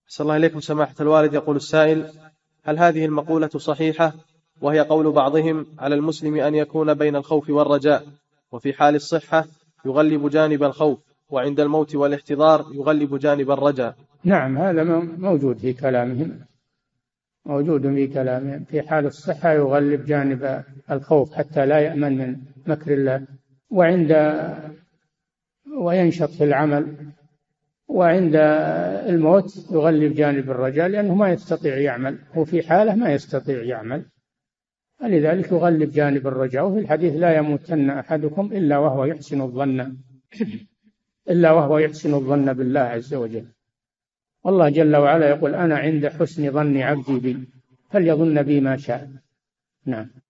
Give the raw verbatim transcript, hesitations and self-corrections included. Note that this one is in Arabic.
صلى الله عليكم سماحة الوالد. يقول السائل: هل هذه المقولة صحيحة، وهي قول بعضهم على المسلم أن يكون بين الخوف والرجاء، وفي حال الصحة يغلب جانب الخوف، وعند الموت والاحتضار يغلب جانب الرجاء؟ نعم، هذا موجود في كلامهم، موجود في كلامهم. في حال الصحة يغلب جانب الخوف حتى لا يأمن من مكر الله، وعند وينشط في العمل، وعند الموت يغلب جانب الرجاء لأنه ما يستطيع يعمل، هو في حالة ما يستطيع يعمل، فلذلك يغلب جانب الرجاء. وفي الحديث: لا يموتن أحدكم إلا وهو يحسن الظن إلا وهو يحسن الظن بالله عز وجل. والله جل وعلا يقول: أنا عند حسن ظن عبدي بي فليظن بي ما شاء. نعم.